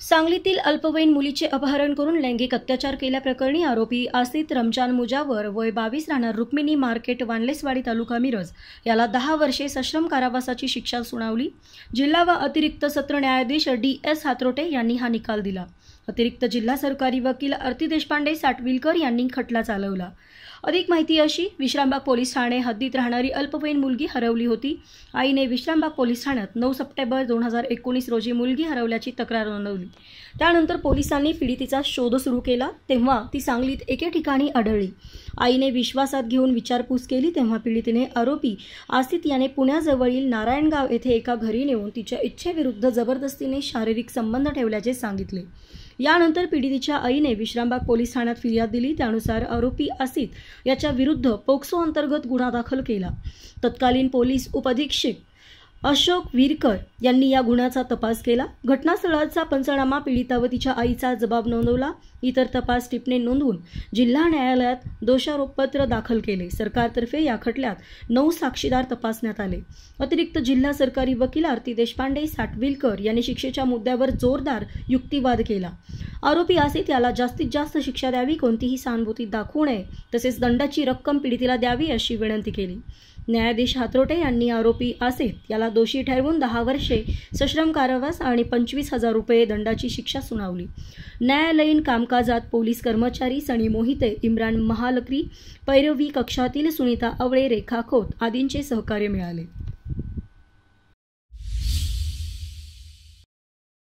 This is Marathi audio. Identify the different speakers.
Speaker 1: सांगलीतील अल्पवयीन मुलीचे अपहरण करून लैंगिक अत्याचार केल्याप्रकरणी आरोपी आसित रमजान मुजावर वय 22 राहणार रुक्मिणी मार्केट वानलेसवाडी तालुका मिरज याला 10 वर्षे सश्रम कारावासाची शिक्षा सुनावली। जिल्हा व अतिरिक्त सत्र न्यायाधीश DS हातरोटे यांनी हा निकाल दिला। अतिरिक्त जिल्हा सरकारी वकील आरती देशपांडे साटविलकर यांनी खटला चालवला। अधिक माहिती अशी, विश्रामबाग पोलीस ठाणे हद्दीत राहणारी अल्पवयीन मुलगी हरवली होती। आईने विश्रामबाग पोलीस ठाण्यात 9 सप्टेंबर 2019 रोजी मुलगी हरवल्याची तक्रार नोंदवली। त्यानंतर पोलिसांनी पीडितेचा शोध सुरू केला तेव्हा ती सांगलीत एके ठिकाणी आढळली। आईने विश्वासात घेऊन विचारपूस केली तेव्हा पीडितेने आरोपी आसित याने पुण्याजवळील नारायणगाव येथे एका घरी नेऊन तिच्या इच्छेविरुद्ध जबरदस्तीने शारीरिक संबंध ठेवल्याचे सांगितले। यानंतर पीडितेच्या आईने विश्रामबाग पोलीस ठाण्यात फिर्याद दिली। त्यानुसार आरोपी आसित याच्या विरुद्ध पोक्सो अंतर्गत गुन्हा दाखल केला। तत्कालीन पोलीस उपअधीक्षक अशोक विरकर यांनी या गुन्ह्याचा तपास केला। घटनास्थळाचा पंचनामा, पीडिता व तिच्या आईचा जबाब नोंदवला। इतर तपास टिपणे नोंदवून जिल्हा न्यायालयात दोषारोपपत्र दाखल केले। सरकारतर्फे या खटल्यात 9 साक्षीदार तपासण्यात आले। अतिरिक्त जिल्हा सरकारी वकील आरती देशपांडे साटविलकर यांनी शिक्षेच्या मुद्द्यावर जोरदार युक्तिवाद केला। आरोपी आसित याला जास्तीत जास्त शिक्षा द्यावी, कोणतीही सहानुभूती दाखवू नये, तसेच दंडाची रक्कम पीडितेला द्यावी अशी विनंती केली। न्यायाधीश हातरोटे यांनी आरोपी आसित याला दोषी ठरवून 10 वर्षे सश्रम कारावास आणि 25,000 रुपये दंडाची शिक्षा सुनावली। न्यायालयीन कामकाजात पोलीस कर्मचारी सनी मोहिते, इम्रान महालकरी, पैरवी कक्षातील सुनीता आवळे, रेखा खोत आदींचे सहकार्य मिळाले।